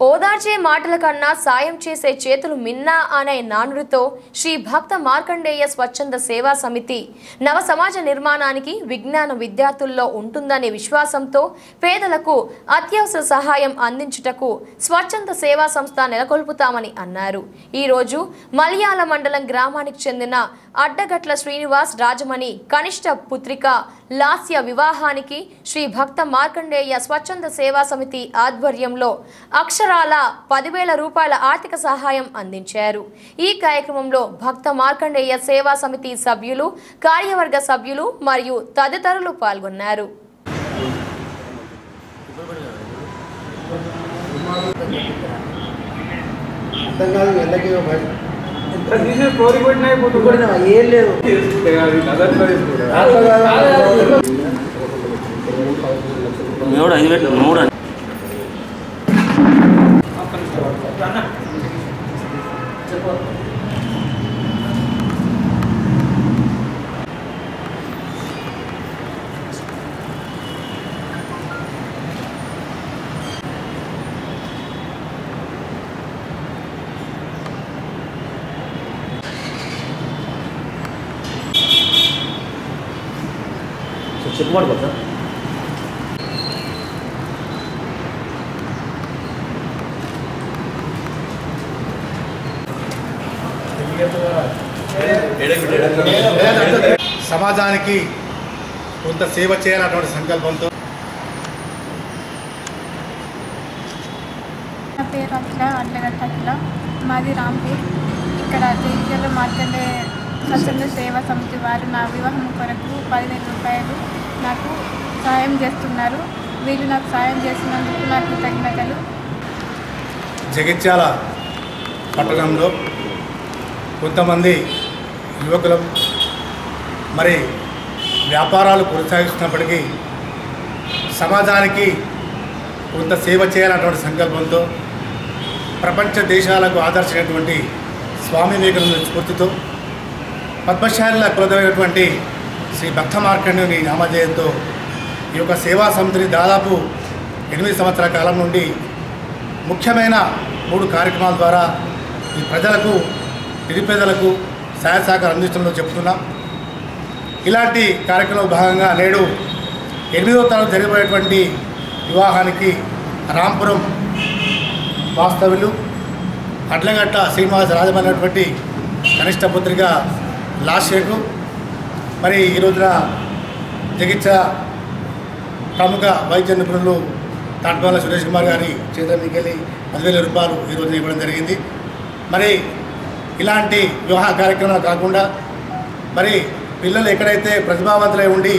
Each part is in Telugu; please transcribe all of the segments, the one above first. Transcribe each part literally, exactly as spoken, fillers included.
ఓదార్చే మాటల కన్నా సాయం చేసే చేతులు మిన్నా అనే నానుడితో శ్రీ భక్త మార్కండేయ స్వచ్ఛంద సేవా సమితి నవ సమాజ నిర్మాణానికి విజ్ఞాన విద్యార్థుల్లో ఉంటుందనే విశ్వాసంతో పేదలకు అత్యవసర సహాయం అందించుటకు స్వచ్ఛంద సేవా సంస్థ నెలకొల్పుతామని అన్నారు. ఈ రోజు మలయాళ మండలం గ్రామానికి చెందిన అడ్డగట్ల శ్రీనివాస్ రాజమణి కనిష్ట పుత్రిక లాస్య వివాహానికి శ్రీ భక్త మార్కండేయ స్వచ్ఛంద సేవా సమితి ఆధ్వర్యంలో అక్షరాల పదివేల రూపాయల ఆర్థిక సహాయం అందించారు. ఈ కార్యక్రమంలో భక్త మార్కండేయ సేవా సమితి సభ్యులు, కార్యవర్గ సభ్యులు మరియు తదితరులు పాల్గొన్నారు. చెప్పుకోండి కదా సమాజానికి కొంత సేవ చేయాలన్నటువంటి సంకల్పంతో నా పేరు అఖిల, అడ్లగట్ట అఖిల, మాది రాంపూర్. ఇక్కడ జగిత్యాల మార్కండే స్వచ్ఛంద సేవా సమితి వారు నా వివాహం కొరకు పదివేల రూపాయలు నాకు సహాయం చేస్తున్నారు. వీళ్ళు నాకు సహాయం చేసినందుకు నాకు కృతజ్ఞతలు. జగిత్యాల పట్టణంలో కొంతమంది యువకులు మరి వ్యాపారాలు కొనసాగిస్తున్నప్పటికీ సమాజానికి కొంత సేవ చేయాలన్నటువంటి సంకల్పంతో ప్రపంచ దేశాలకు ఆదర్శమైనటువంటి స్వామి వివేకానంద స్ఫూర్తితో పద్మశాలిల కులదైనటువంటి శ్రీ భక్త మార్కండేయుని నామధేయంతో ఈ యొక్క సేవా సమితిని దాదాపు ఎనిమిది సంవత్సరాల కాలం నుండి ముఖ్యమైన మూడు కార్యక్రమాల ద్వారా ఈ ప్రజలకు, నిరుపేదలకు సహాయ సహకారం అందిస్తుందో చెప్తున్నాం. ఇలాంటి కార్యక్రమంలో భాగంగా నేడు ఎనిమిదవ తరగతి జరిగిపోయేటువంటి వివాహానికి రాంపురం వాస్తవ్యులు అడ్లగట్ట శ్రీనివాస రాజమైనటువంటి కనిష్ట పుత్రిక లాస్యకు మరి ఈ రోజున జగిత్యాల ప్రముఖ వైద్య నిపుణులు తాట్పాల సురేష్ కుమార్ గారి చేతుల మీకెళ్ళి పదివేల రూపాయలు ఈ రోజున ఇవ్వడం జరిగింది. మరి ఇలాంటి వివాహ కార్యక్రమాలు కాకుండా మరి పిల్లలు ఎక్కడైతే ప్రతిభావంతులై ఉండి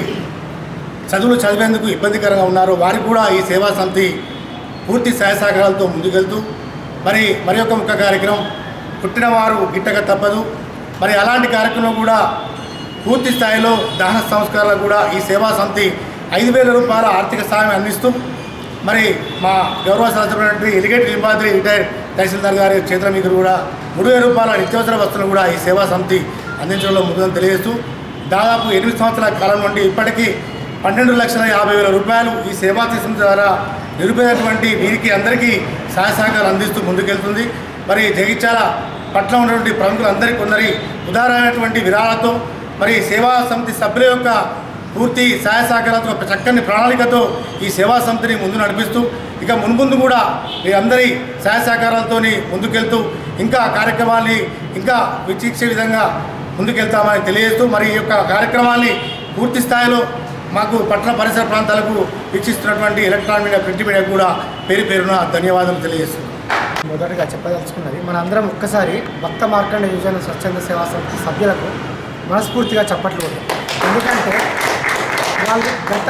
చదువులు చదివేందుకు ఇబ్బందికరంగా ఉన్నారో వారికి కూడా ఈ సేవా సమితి పూర్తి సహాయ సహకారాలతో ముందుకెళ్తూ మరి మరి యొక్క ముఖ్య కార్యక్రమం పుట్టినవారు గిట్టక తప్పదు. మరి అలాంటి కార్యక్రమం కూడా పూర్తి స్థాయిలో దహన సంస్కారాలు కూడా ఈ సేవా సమితి ఐదు వేల రూపాయల ఆర్థిక సహాయం అందిస్తూ మరి మా గౌరవ శాస్త్రమైనటువంటి ఎలిగేట్ నింబాద్రి రిటైర్డ్ తహసీల్దార్ గారి చేతుల మీద కూడా మూడు వేల రూపాయల నిత్యావసర వస్తువులు కూడా ఈ సేవా సమితి అందించడంలో ముందుగా తెలియజేస్తూ దాదాపు ఎనిమిది సంవత్సరాల కాలం నుండి ఇప్పటికీ పన్నెండు లక్షల యాభై వేల రూపాయలు ఈ సేవా సమితి ద్వారా నిరుపేదటువంటి వీరికి అందరికీ సహాయ సహకారాలు అందిస్తూ ముందుకెళ్తుంది. మరి జగిత్యాల పట్ల ఉన్నటువంటి ప్రముఖులందరికీ కొందరి ఉదారమైనటువంటి విరాళాలతో మరి సేవా సమితి సభ్యుల యొక్క పూర్తి సహాయ సహకారాలతో చక్కని ప్రణాళికతో ఈ సేవా సమితిని ముందు నడిపిస్తూ ఇక మున్ముందు కూడా మీ అందరి సహాయ సహకారాలతో ముందుకెళ్తూ ఇంకా కార్యక్రమాన్ని ఇంకా వీక్షించే విధంగా ముందుకెళ్తామని తెలియజేస్తూ మరి ఈ యొక్క కార్యక్రమాన్ని పూర్తి స్థాయిలో మాకు పట్టణ పరిసర ప్రాంతాలకు వీక్షిస్తున్నటువంటి ఎలక్ట్రానిక్ మీడియా, ప్రింట్ మీడియా కూడా పేరు పేరున ధన్యవాదాలు తెలియజేస్తున్నాం. మొదటగా చెప్పదలుచుకున్నది మనందరం ఒక్కసారి భక్త మార్కండేయ యువజన స్వచ్ఛంద సేవా సమితి సభ్యులకు మనస్ఫూర్తిగా చప్పట్లు. ఎందుకంటే వాళ్ళు గత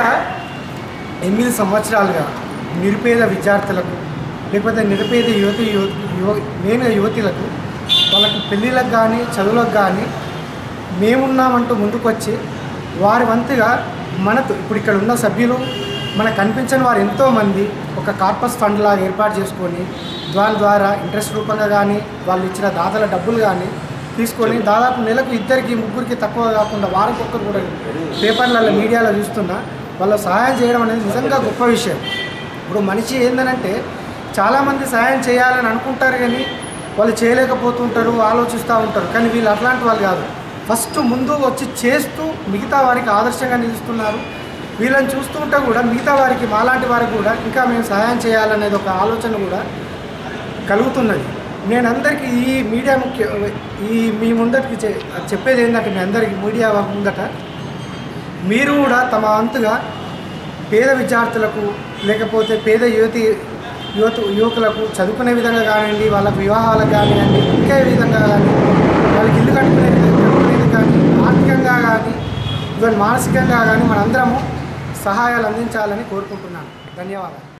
ఎనిమిది సంవత్సరాలుగా నిరుపేద విద్యార్థులకు లేకపోతే నిరుపేద యువతి యువ మెయిన్గా యువతులకు వాళ్ళకు పెళ్ళిళ్ళకు కానీ చదువులకు కానీ మేమున్నామంటూ ముందుకొచ్చి వారి వంతుగా మనకు ఇప్పుడు ఇక్కడ ఉన్న సభ్యులు మనకు కనిపించని వారు ఎంతోమంది ఒక కార్పస్ ఫండ్ లాగా ఏర్పాటు చేసుకొని దాని ద్వారా ఇంట్రెస్ట్ రూపంగా కానీ వాళ్ళు ఇచ్చిన దాతల డబ్బులు కానీ తీసుకొని దాదాపు నెలకు ఇద్దరికి ముగ్గురికి తక్కువ కాకుండా వారికొక్కరు కూడా పేపర్లలో మీడియాలో చూస్తున్నా వాళ్ళ సహాయం చేయడం అనేది నిజంగా గొప్ప విషయం. ఇప్పుడు మనిషి ఏంటంటే చాలామంది సహాయం చేయాలని అనుకుంటారు కానీ వాళ్ళు చేయలేకపోతుంటారు, ఆలోచిస్తూ ఉంటారు. కానీ వీళ్ళు అట్లాంటి వాళ్ళు కాదు. ఫస్ట్ ముందు వచ్చి చేస్తూ మిగతా వారికి ఆదర్శంగా నిలుస్తున్నారు. వీళ్ళని చూస్తూ ఉంటే కూడా మిగతా వారికి, మాలాంటి వారికి కూడా ఇంకా మేము సహాయం చేయాలనేది ఒక ఆలోచన కూడా కలుగుతున్నది. నేను అందరికీ ఈ మీడియా ముఖ్య ఈ మీ ముందటికి చెప్పేది ఏంటంటే, మీ అందరికీ మీడియా ముందట మీరు కూడా తమ వంతుగా పేద విద్యార్థులకు లేకపోతే పేద యువతి యువత యువకులకు చదువుకునే విధంగా కానివ్వండి, వాళ్ళకు వివాహాలకు కానివ్వండి, ఇంకా విధంగా కానీ వాళ్ళకి ఇల్లు కట్టుకునే కట్టుకునేది కానీ, ఆర్థికంగా కానీ ఈవెన్ మానసికంగా కానీ మనందరము సహాయాలు అందించాలని కోరుకుంటున్నాను. ధన్యవాదాలు.